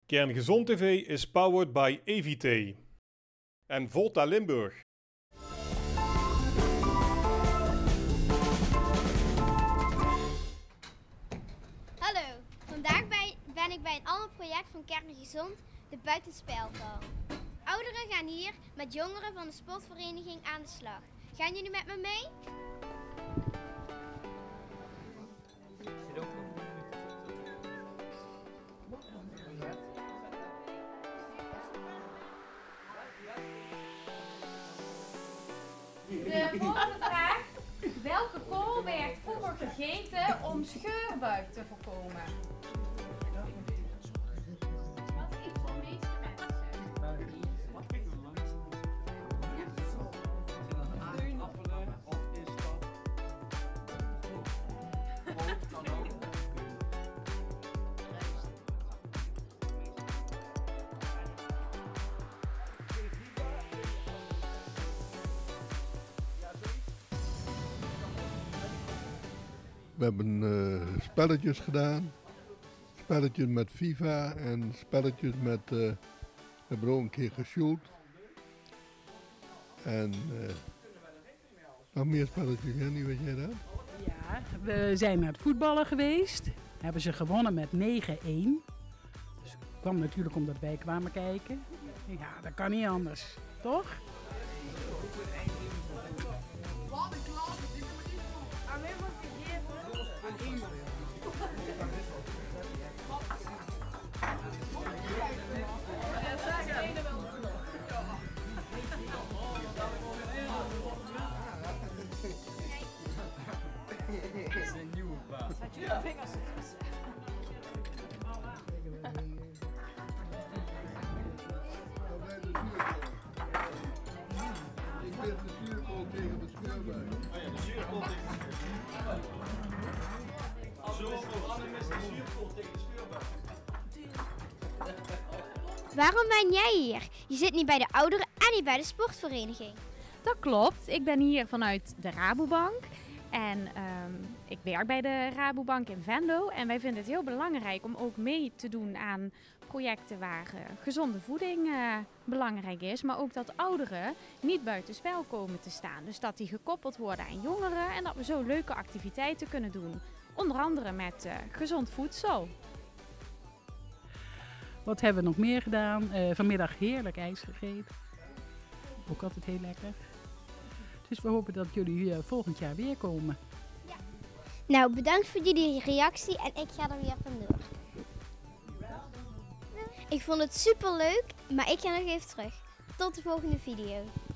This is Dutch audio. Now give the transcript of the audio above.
Kerngezond TV is powered by EVT en Volta Limburg. Hallo, vandaag ben ik bij een ander project van Kerngezond, de buitenspelval. Ouderen gaan hier met jongeren van de sportvereniging aan de slag. Gaan jullie met me mee? De volgende vraag. Welke kool werd vroeger gegeten om scheurbuik te voorkomen? Wat is voor de meeste mensen? Appelen of is dat? Brood kan ook. We hebben spelletjes gedaan, spelletjes met FIFA en spelletjes met, we hebben ook een keer geshoot. En nog meer spelletjes, Jenny, weet jij dat? Ja, we zijn naar het voetballen geweest, hebben ze gewonnen met 9-1. Dus het kwam natuurlijk omdat wij kwamen kijken. Ja, dat kan niet anders, toch? Dat is een nieuwe baas. Zet je de vingers ertussen. Ik ben de zuurkool tegen de scheurbuik. Oh ja, de zuurkool tegen de scheurbuik. Anne is de zuurkool tegen de scheurbuik. Waarom ben jij hier? Je zit niet bij de ouderen en niet bij de sportvereniging. Dat klopt. Ik ben hier vanuit de Rabobank. En ik werk bij de Rabobank in Venlo. En wij vinden het heel belangrijk om ook mee te doen aan projecten waar gezonde voeding belangrijk is. Maar ook dat ouderen niet buitenspel komen te staan. Dus dat die gekoppeld worden aan jongeren. En dat we zo leuke activiteiten kunnen doen. Onder andere met gezond voedsel. Wat hebben we nog meer gedaan? Vanmiddag heerlijk ijs gegeten. Ook altijd heel lekker. Dus we hopen dat jullie volgend jaar weer komen. Nou, bedankt voor jullie reactie en ik ga er weer vandoor. Ik vond het super leuk, maar ik ga nog even terug. Tot de volgende video.